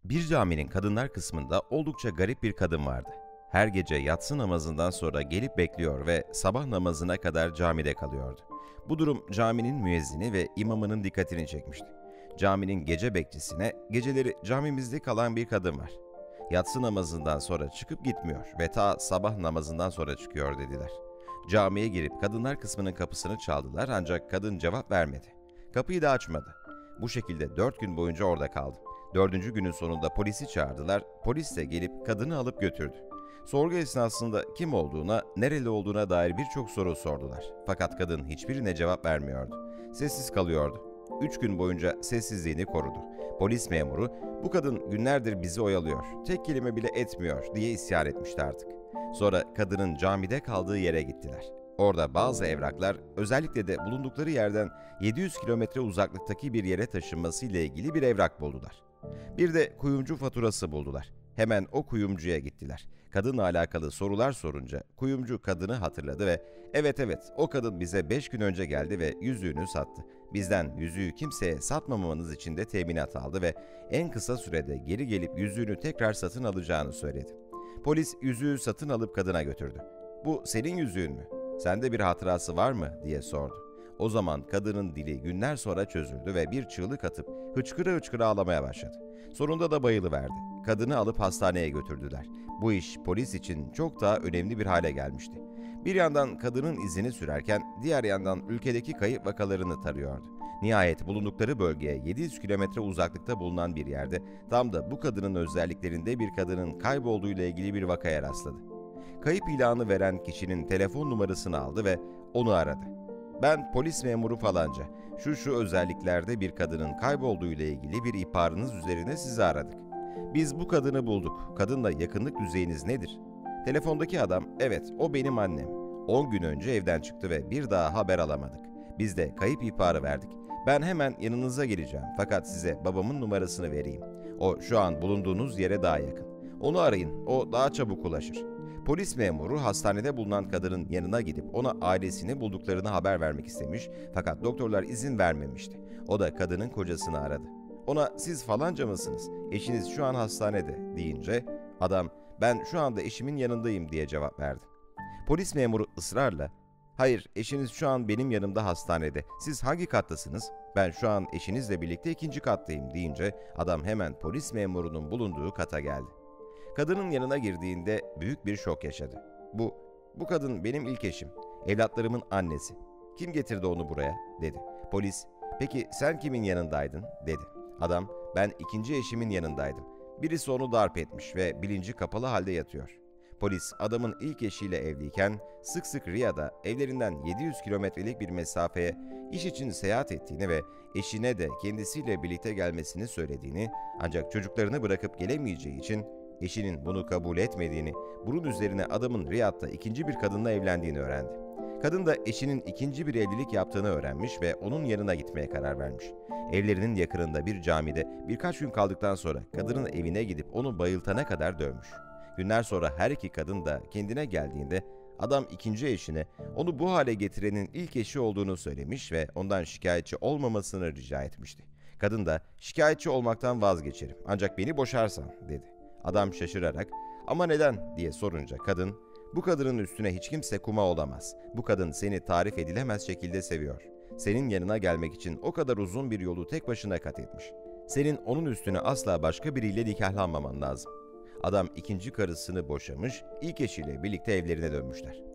Bir caminin kadınlar kısmında oldukça garip bir kadın vardı. Her gece yatsı namazından sonra gelip bekliyor ve sabah namazına kadar camide kalıyordu. Bu durum caminin müezzini ve imamının dikkatini çekmişti. Caminin gece bekçisine geceleri camimizde kalan bir kadın var. Yatsı namazından sonra çıkıp gitmiyor ve ta sabah namazından sonra çıkıyor dediler. Camiye girip kadınlar kısmının kapısını çaldılar ancak kadın cevap vermedi. Kapıyı da açmadı. Bu şekilde 4 gün boyunca orada kaldı. 4. günün sonunda polisi çağırdılar, polis de gelip kadını alıp götürdü. Sorgu esnasında kim olduğuna, nereli olduğuna dair birçok soru sordular. Fakat kadın hiçbirine cevap vermiyordu. Sessiz kalıyordu. 3 gün boyunca sessizliğini korudu. Polis memuru, bu kadın günlerdir bizi oyalıyor, tek kelime bile etmiyor diye isyan etmişti artık. Sonra kadının camide kaldığı yere gittiler. Orada bazı evraklar, özellikle de bulundukları yerden 700 kilometre uzaklıktaki bir yere taşınması ile ilgili bir evrak buldular. Bir de kuyumcu faturası buldular. Hemen o kuyumcuya gittiler. Kadınla alakalı sorular sorunca kuyumcu kadını hatırladı ve evet o kadın bize 5 gün önce geldi ve yüzüğünü sattı. Bizden yüzüğü kimseye satmamanız için de teminat aldı ve en kısa sürede geri gelip yüzüğünü tekrar satın alacağını söyledi. Polis yüzüğü satın alıp kadına götürdü. Bu senin yüzüğün mü? Sende bir hatırası var mı diye sordu. O zaman kadının dili günler sonra çözüldü ve bir çığlık atıp hıçkıra hıçkıra ağlamaya başladı. Sonunda da bayılıverdi. Kadını alıp hastaneye götürdüler. Bu iş polis için çok daha önemli bir hale gelmişti. Bir yandan kadının izini sürerken diğer yandan ülkedeki kayıp vakalarını tarıyordu. Nihayet bulundukları bölgeye 700 kilometre uzaklıkta bulunan bir yerde tam da bu kadının özelliklerinde bir kadının kaybolduğuyla ilgili bir vakaya rastladı. Kayıp ilanı veren kişinin telefon numarasını aldı ve onu aradı. Ben polis memuru falanca, şu özelliklerde bir kadının kaybolduğu ile ilgili bir ihbarınız üzerine sizi aradık. Biz bu kadını bulduk. Kadınla yakınlık düzeyiniz nedir? Telefondaki adam, evet o benim annem. 10 gün önce evden çıktı ve bir daha haber alamadık. Biz de kayıp ihbarı verdik. Ben hemen yanınıza geleceğim fakat size babamın numarasını vereyim. O şu an bulunduğunuz yere daha yakın. Onu arayın, o daha çabuk ulaşır. Polis memuru hastanede bulunan kadının yanına gidip ona ailesini bulduklarını haber vermek istemiş fakat doktorlar izin vermemişti. O da kadının kocasını aradı. Ona siz falanca mısınız? Eşiniz şu an hastanede deyince adam ben şu anda eşimin yanındayım diye cevap verdi. Polis memuru ısrarla hayır eşiniz şu an benim yanımda hastanede. Siz hangi kattasınız? Ben şu an eşinizle birlikte 2. kattayım deyince adam hemen polis memurunun bulunduğu kata geldi. Kadının yanına girdiğinde büyük bir şok yaşadı. Bu kadın benim ilk eşim, evlatlarımın annesi. Kim getirdi onu buraya? Dedi. Polis, peki sen kimin yanındaydın? Dedi. Adam, ben 2. eşimin yanındaydım. Birisi onu darp etmiş ve bilinci kapalı halde yatıyor. Polis, adamın ilk eşiyle evliyken sık sık Riyad'a evlerinden 700 kilometrelik bir mesafeye iş için seyahat ettiğini ve eşine de kendisiyle birlikte gelmesini söylediğini ancak çocuklarını bırakıp gelemeyeceği için eşinin bunu kabul etmediğini, bunun üzerine adamın Riyad'da 2. bir kadınla evlendiğini öğrendi. Kadın da eşinin 2. bir evlilik yaptığını öğrenmiş ve onun yanına gitmeye karar vermiş. Evlerinin yakınında bir camide birkaç gün kaldıktan sonra kadının evine gidip onu bayıltana kadar dövmüş. Günler sonra her iki kadın da kendine geldiğinde adam 2. eşine onu bu hale getirenin ilk eşi olduğunu söylemiş ve ondan şikayetçi olmamasını rica etmişti. Kadın da şikayetçi olmaktan vazgeçerim ancak beni boşarsan dedi. Adam şaşırarak ama neden diye sorunca kadın bu kadının üstüne hiç kimse kuma olamaz. Bu kadın seni tarif edilemez şekilde seviyor. Senin yanına gelmek için o kadar uzun bir yolu tek başına kat etmiş. Senin onun üstüne asla başka biriyle nikahlanmaman lazım. Adam 2. karısını boşamış, ilk eşiyle birlikte evlerine dönmüşler.